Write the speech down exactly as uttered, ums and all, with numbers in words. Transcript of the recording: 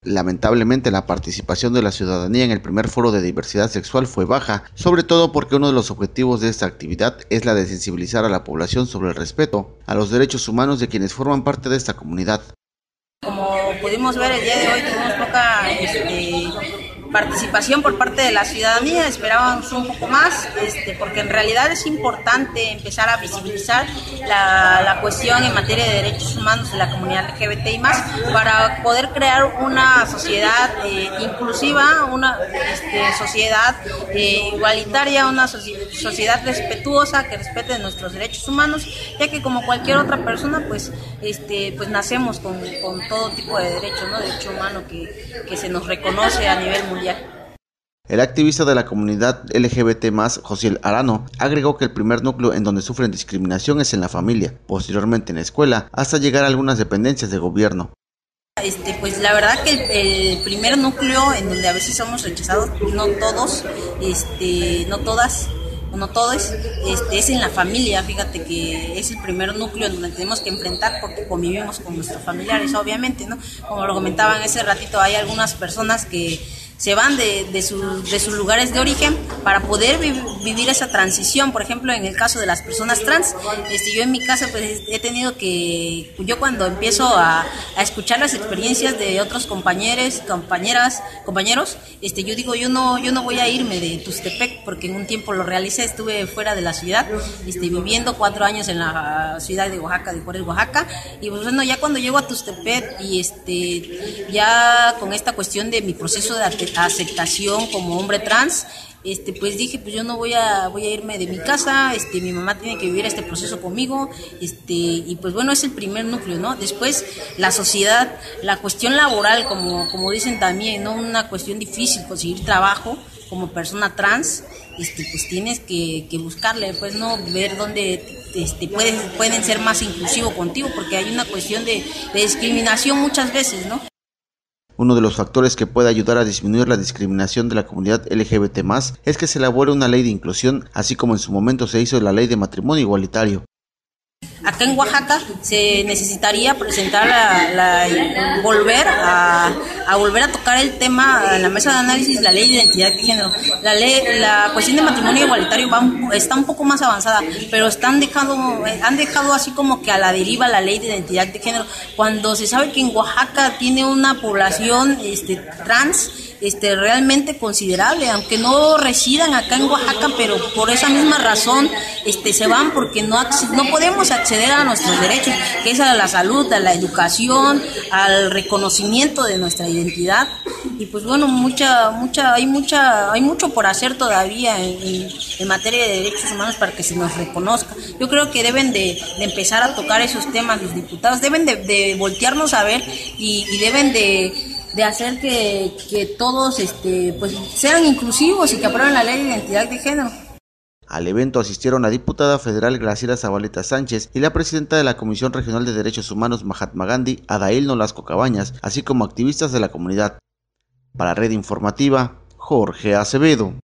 Lamentablemente, la participación de la ciudadanía en el primer foro de diversidad sexual fue baja, sobre todo porque uno de los objetivos de esta actividad es la de sensibilizar a la población sobre el respeto a los derechos humanos de quienes forman parte de esta comunidad. Como pudimos ver el día de hoy, tuvimos poca este, participación por parte de la ciudadanía, esperábamos un poco más, este, porque en realidad es importante empezar a visibilizar la, la cuestión en materia de derechos humanos de la comunidad L G B T I más, para poder crear una sociedad eh, inclusiva, una este, sociedad eh, igualitaria, una sociedad respetuosa que respete nuestros derechos humanos, ya que como cualquier otra persona, pues, este, pues nacemos con, con todo tipo de derechos, ¿no? Derecho humano que, que se nos reconoce a nivel mundial. El activista de la comunidad L G B T más, Josiel Arano, agregó que el primer núcleo en donde sufren discriminación es en la familia, posteriormente en la escuela, hasta llegar a algunas dependencias de gobierno. Este, pues la verdad que el, el primer núcleo en donde a veces somos rechazados, no todos, este, no todas, no todos, este, es en la familia. Fíjate que es el primer núcleo en donde tenemos que enfrentar, porque convivimos con nuestros familiares, obviamente, ¿no? Como lo comentaban ese ratito, hay algunas personas que se van de, de, su, de sus lugares de origen para poder vi, vivir esa transición. Por ejemplo, en el caso de las personas trans, este, yo en mi casa pues he tenido que, yo cuando empiezo a, a escuchar las experiencias de otros compañeros, compañeras, compañeros, este, yo digo, yo no, yo no voy a irme de Tuxtepec, porque en un tiempo lo realicé, estuve fuera de la ciudad, este, viviendo cuatro años en la ciudad de Oaxaca, de Juárez, Oaxaca, y pues bueno, ya cuando llego a Tuxtepec y este, ya con esta cuestión de mi proceso de aceptación como hombre trans, este, pues dije, pues yo no voy a voy a irme de mi casa, este, mi mamá tiene que vivir este proceso conmigo, este, y pues bueno, es el primer núcleo, ¿no? Después la sociedad, la cuestión laboral, como, como dicen también, ¿no? Una cuestión difícil conseguir trabajo como persona trans, este, pues tienes que, que buscarle, pues no, ver dónde este, pueden, pueden ser más inclusivos contigo, porque hay una cuestión de, de discriminación muchas veces, ¿no? Uno de los factores que puede ayudar a disminuir la discriminación de la comunidad L G B T más, es que se elabore una ley de inclusión, así como en su momento se hizo la ley de matrimonio igualitario. Acá en Oaxaca se necesitaría presentar la, la volver a, a volver a tocar el tema en la mesa de análisis, la ley de identidad de género. La ley, la cuestión de matrimonio igualitario va, está un poco más avanzada, pero están dejando, han dejado así como que a la deriva la ley de identidad de género, cuando se sabe que en Oaxaca tiene una población este, trans este, realmente considerable, aunque no residan acá en Oaxaca, pero por esa misma razón este, se van, porque no, no podemos acceder a nuestros derechos, que es a la salud, a la educación, al reconocimiento de nuestra identidad. Y pues bueno, mucha, mucha, hay mucha, hay mucho por hacer todavía en, en, en materia de derechos humanos para que se nos reconozca. Yo creo que deben de, de empezar a tocar esos temas los diputados, deben de, de voltearnos a ver y, y deben de de hacer que, que todos este, pues, sean inclusivos y que aprueben la ley de identidad de género. Al evento asistieron la diputada federal Graciela Zabaleta Sánchez y la presidenta de la Comisión Regional de Derechos Humanos Mahatma Gandhi, Adail Nolasco Cabañas, así como activistas de la comunidad. Para Red Informativa, Jorge Acevedo.